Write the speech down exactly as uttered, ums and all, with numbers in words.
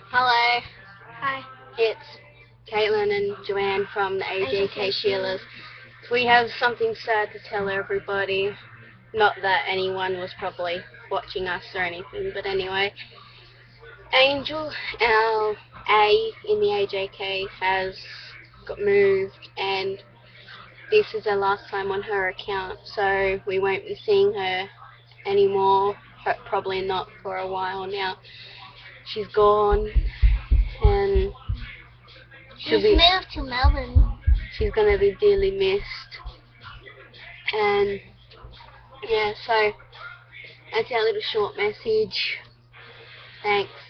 Hello, Hi. it's Caitlin and Joanne from the A J K Sheilas. We have something sad to tell everybody. Not that anyone was probably watching us or anything, but anyway. Angel, our A in the A J K, has got moved, and this is her last time on her account, so we won't be seeing her anymore, but probably not for a while now. She's gone, and she'll She's be, moved to Melbourne. she's going to be dearly missed. And yeah, so that's our little short message. Thanks.